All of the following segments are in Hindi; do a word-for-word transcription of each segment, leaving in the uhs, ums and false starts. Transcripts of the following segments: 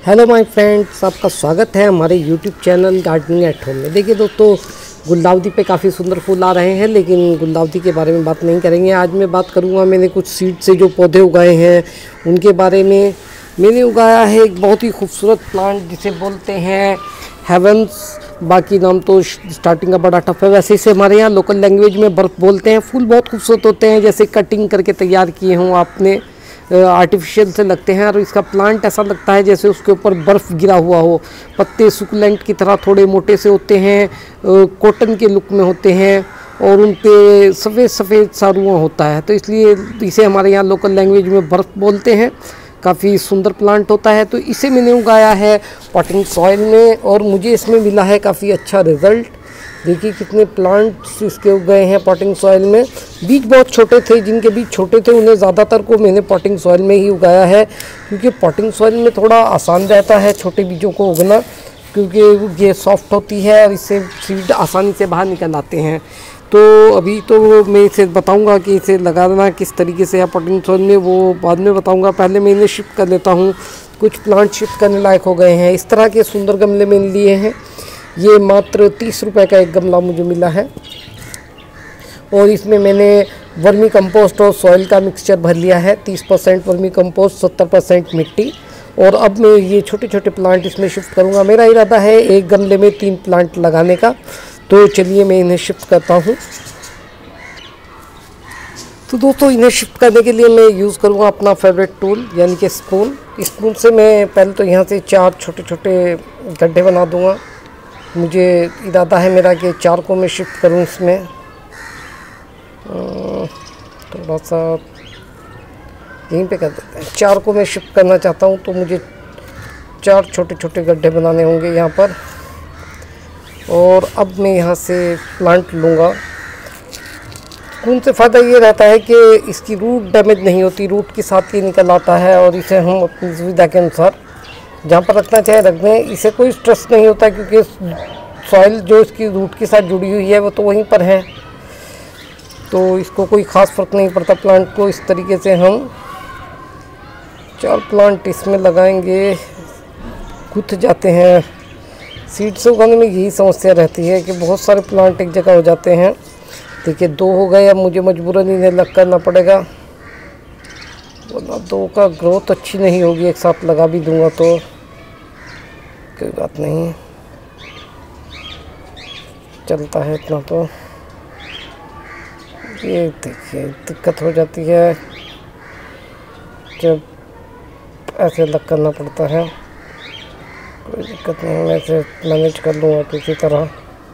हेलो माय फ्रेंड्स, आपका स्वागत है हमारे YouTube channel gardening at home में। देखिए दोस्तों, गुलदाउदी पे काफ़ी सुंदर फूल आ रहे हैं, लेकिन गुलदाउदी के बारे में बात नहीं करेंगे। आज मैं बात करूंगा मैंने कुछ सीड से जो पौधे उगाए हैं उनके बारे में। मैंने उगाया है एक बहुत ही खूबसूरत प्लांट जिसे बोलते हैं हेवंस, बाकी नाम तो स्टार्टिंग का बड़ा टफ है। वैसे इसे हमारे यहाँ लोकल लैंग्वेज में बर्फ़ बोलते हैं। फूल बहुत खूबसूरत होते हैं, जैसे कटिंग करके तैयार किए हों आपने, आर्टिफिशियल से लगते हैं। और इसका प्लांट ऐसा लगता है जैसे उसके ऊपर बर्फ़ गिरा हुआ हो। पत्ते सुकुलेंट की तरह थोड़े मोटे से होते हैं, कॉटन के लुक में होते हैं और उन पे सफ़ेद सफ़ेद सा रुआं होता है, तो इसलिए इसे हमारे यहाँ लोकल लैंग्वेज में बर्फ़ बोलते हैं। काफ़ी सुंदर प्लांट होता है। तो इसे मैंने उगाया है पॉटिंग सॉइल में और मुझे इसमें मिला है काफ़ी अच्छा रिज़ल्ट। देखिए कितने प्लांट्स इसके उग गए हैं पॉटिंग सॉइल में। बीज बहुत छोटे थे, जिनके बीज छोटे थे उन्हें ज़्यादातर को मैंने पॉटिंग सॉइल में ही उगाया है, क्योंकि पॉटिंग सॉइल में थोड़ा आसान रहता है छोटे बीजों को उगना, क्योंकि ये सॉफ्ट होती है और इससे सीड आसानी से बाहर निकल आते हैं। तो अभी तो मैं इसे बताऊंगा कि इसे लगाना किस तरीके से है पॉटिंग सॉइल में, वो बाद में बताऊंगा। पहले मैं इन्हें शिफ्ट कर लेता हूँ। कुछ प्लांट शिफ्ट करने लायक हो गए हैं। इस तरह के सुंदर गमले मैंने लिए हैं। ये मात्र तीस रुपए का एक गमला मुझे मिला है और इसमें मैंने वर्मी कंपोस्ट और सॉइल का मिक्सचर भर लिया है। तीस परसेंट वर्मी कंपोस्ट, सत्तर परसेंट मिट्टी। और अब मैं ये छोटे छोटे प्लांट इसमें शिफ्ट करूँगा। मेरा इरादा है एक गमले में तीन प्लांट लगाने का, तो चलिए मैं इन्हें शिफ्ट करता हूँ। तो दोस्तों, इन्हें शिफ्ट करने के लिए मैं यूज़ करूँगा अपना फेवरेट टूल, यानी कि स्पून। स्पून से मैं पहले तो यहाँ से चार छोटे छोटे गड्ढे बना दूँगा। मुझे इरादा है मेरा कि चार को मैं शिफ्ट करूँ इसमें। थोड़ा सा यहीं पे कर देते हैं। चार को मैं शिफ्ट करना चाहता हूँ, तो मुझे चार छोटे छोटे गड्ढे बनाने होंगे यहाँ पर। और अब मैं यहाँ से प्लांट लूँगा। स्पून से फ़ायदा ये रहता है कि इसकी रूट डैमेज नहीं होती, रूट के साथ ही निकल आता है और इसे हम अपनी सुविधा के अनुसार जहाँ पर रखना चाहे रख दें। इसे कोई स्ट्रेस नहीं होता, क्योंकि सॉइल जो इसकी रूट के साथ जुड़ी हुई है वो तो वहीं पर है, तो इसको कोई ख़ास फ़र्क नहीं पड़ता प्लांट को। इस तरीके से हम चार प्लांट इसमें लगाएंगे। गुथ जाते हैं। सीड से उगाने में यही समस्या रहती है कि बहुत सारे प्लांट एक जगह हो जाते हैं। देखिए दो हो गए, अब मुझे मजबूरन इन्हें अलग करना पड़ेगा, वरना दो का ग्रोथ अच्छी नहीं होगी। एक साथ लगा भी दूंगा तो कोई बात नहीं, चलता है इतना। तो ये देखिए दिक्कत हो जाती है जब ऐसे अलग करना पड़ता है। कोई दिक्कत नहीं, मैं इसे मैनेज कर लूँगा किसी तरह।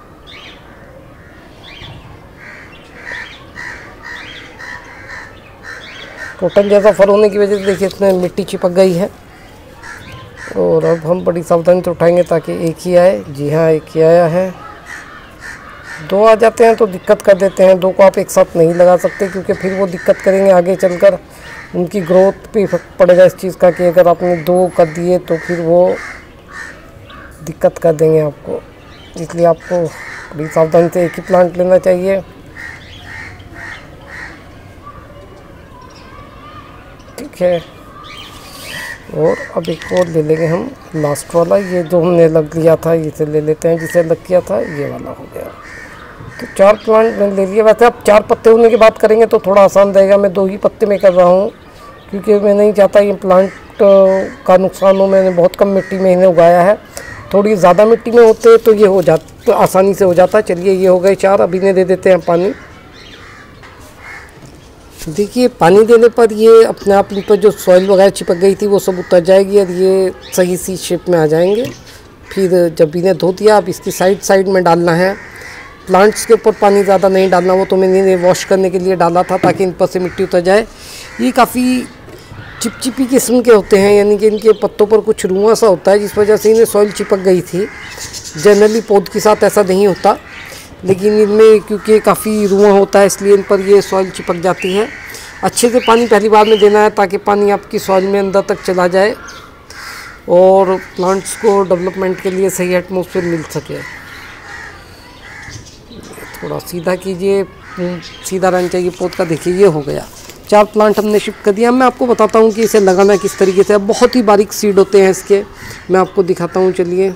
कॉटन जैसा फर होने की वजह से देखिए इसमें मिट्टी चिपक गई है। और अब हम बड़ी सावधानी से उठाएंगे ताकि एक ही आए। जी हाँ, एक ही आया है। दो आ जाते हैं तो दिक्कत कर देते हैं। दो को आप एक साथ नहीं लगा सकते, क्योंकि फिर वो दिक्कत करेंगे आगे चलकर। उनकी ग्रोथ पे इफेक्ट पड़ेगा इस चीज़ का कि अगर आपने दो कर दिए तो फिर वो दिक्कत कर देंगे आपको। इसलिए आपको बड़ी सावधानी से एक ही प्लांट लेना चाहिए। ठीक है, और अब एक और ले लेंगे हम, लास्ट वाला। ये जो हमने लग लिया था इसे ले लेते हैं, जिसे लग किया था ये वाला हो गया। तो चार प्लांट मैंने ले लिए। वैसे आप चार पत्ते होने की बात करेंगे तो थोड़ा आसान रहेगा। मैं दो ही पत्ते में कर रहा हूँ, क्योंकि मैं नहीं चाहता ये प्लांट का नुकसान हो। मैंने बहुत कम मिट्टी में इन्हें उगाया है। थोड़ी ज़्यादा मिट्टी में होते तो ये हो जाता, तो आसानी से हो जाता। चलिए ये हो गए चार। अब इन्हें दे देते हैं पानी। देखिए पानी देने पर ये अपने आप इन पर जो सॉइल वगैरह चिपक गई थी वो सब उतर जाएगी और ये सही सी शेप में आ जाएंगे। फिर जब इन्हें धो दिया, अब इसकी साइड साइड में डालना है। प्लांट्स के ऊपर पानी ज़्यादा नहीं डालना, वो तो मैंने इन्हें वॉश करने के लिए डाला था ताकि इन पर से मिट्टी उतर जाए। ये काफ़ी चिपचिपी किस्म के होते हैं, यानी कि इनके पत्तों पर कुछ रुआं सा होता है, जिस वजह से इन्हें सॉइल चिपक गई थी। जनरली पौध के साथ ऐसा नहीं होता, लेकिन इनमें क्योंकि काफ़ी रुआं होता है इसलिए इन पर ये सॉइल चिपक जाती है। अच्छे से पानी पहली बार में देना है ताकि पानी आपकी सॉइल में अंदर तक चला जाए और प्लांट्स को डेवलपमेंट के लिए सही एटमॉस्फेयर मिल सके। थोड़ा सीधा कीजिए, सीधा रहना चाहिए पौध का। देखिए ये हो गया। चार प्लांट हमने शिफ्ट कर दिया। मैं आपको बताता हूँ कि इसे लगाना किस तरीके से। बहुत ही बारीक सीड होते हैं इसके, मैं आपको दिखाता हूँ। चलिए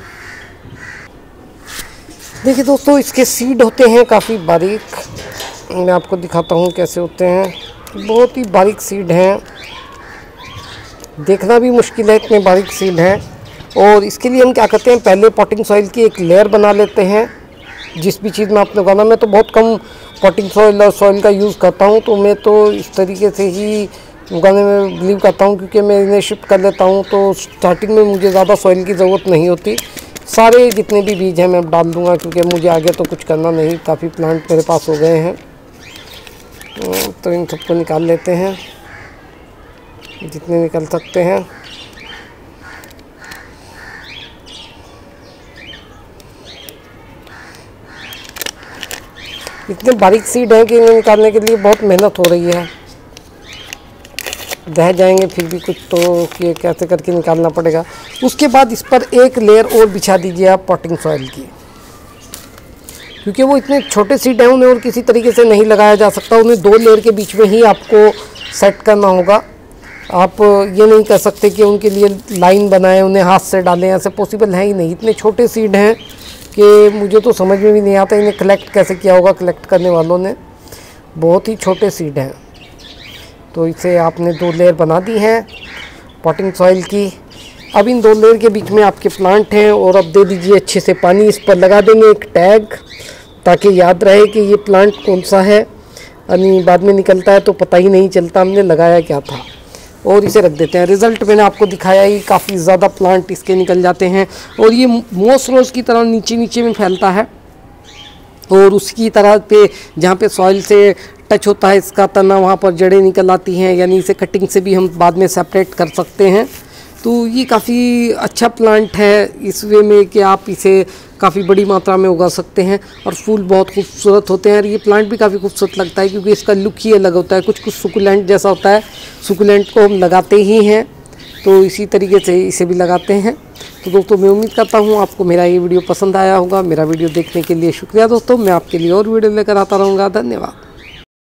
देखिए दोस्तों, इसके सीड होते हैं काफ़ी बारीक। मैं आपको दिखाता हूँ कैसे होते हैं। बहुत ही बारीक सीड हैं, देखना भी मुश्किल है, इतने बारीक सीड हैं। और इसके लिए हम क्या करते हैं, पहले पॉटिंग सॉइल की एक लेयर बना लेते हैं। जिस भी चीज़ में आपने उगाना, मैं तो बहुत कम पॉटिंग सॉइल और सॉइल का यूज़ करता हूँ, तो मैं तो इस तरीके से ही उगाने में बिलीव करता हूँ, क्योंकि मैं इन्हें शिफ्ट कर लेता हूँ तो स्टार्टिंग में मुझे ज़्यादा सॉइल की ज़रूरत नहीं होती। सारे जितने भी बीज हैं मैं डाल दूँगा, क्योंकि मुझे आगे तो कुछ करना नहीं। काफ़ी प्लांट मेरे पास हो गए हैं, तो इन सबको निकाल लेते हैं जितने निकल सकते हैं। इतने बारीक सीड हैं कि इन्हें निकालने के लिए बहुत मेहनत हो रही है। रह जाएंगे फिर भी कुछ, तो ये कैसे करके निकालना पड़ेगा। उसके बाद इस पर एक लेयर और बिछा दीजिए आप पॉटिंग सॉइल की, क्योंकि वो इतने छोटे सीड हैं, उन्हें और किसी तरीके से नहीं लगाया जा सकता। उन्हें दो लेयर के बीच में ही आपको सेट करना होगा। आप ये नहीं कर सकते कि उनके लिए लाइन बनाएं, उन्हें हाथ से डालें, ऐसे पॉसिबल है ही नहीं। इतने छोटे सीड हैं कि मुझे तो समझ में भी नहीं आता इन्हें कलेक्ट कैसे किया होगा कलेक्ट करने वालों ने। बहुत ही छोटे सीड हैं। तो इसे आपने दो लेयर बना दी हैं पॉटिंग सॉइल की। अब इन दो लेयर के बीच में आपके प्लांट हैं, और अब दे दीजिए अच्छे से पानी। इस पर लगा देंगे एक टैग, ताकि याद रहे कि ये प्लांट कौन सा है। यानी बाद में निकलता है तो पता ही नहीं चलता हमने लगाया क्या था। और इसे रख देते हैं। रिज़ल्ट मैंने आपको दिखाया ही, काफ़ी ज़्यादा प्लांट इसके निकल जाते हैं। और ये मोस रोज़ की तरह नीचे नीचे में फैलता है, और उसकी तरह पे जहाँ पे सॉइल से टच होता है इसका तना, वहाँ पर जड़ें निकल आती हैं। यानी इसे कटिंग से भी हम बाद में सेपरेट कर सकते हैं। तो ये काफ़ी अच्छा प्लांट है इस वे में कि आप इसे काफ़ी बड़ी मात्रा में उगा सकते हैं, और फूल बहुत खूबसूरत होते हैं। और ये प्लांट भी काफ़ी खूबसूरत लगता है, क्योंकि इसका लुक ही अलग होता है। कुछ कुछ सुकुलेंट जैसा होता है। सुकुलेंट को हम लगाते ही हैं, तो इसी तरीके से इसे भी लगाते हैं। तो दोस्तों, मैं उम्मीद करता हूँ आपको मेरा ये वीडियो पसंद आया होगा। मेरा वीडियो देखने के लिए शुक्रिया दोस्तों। मैं आपके लिए और वीडियो लेकर आता रहूँगा। धन्यवाद।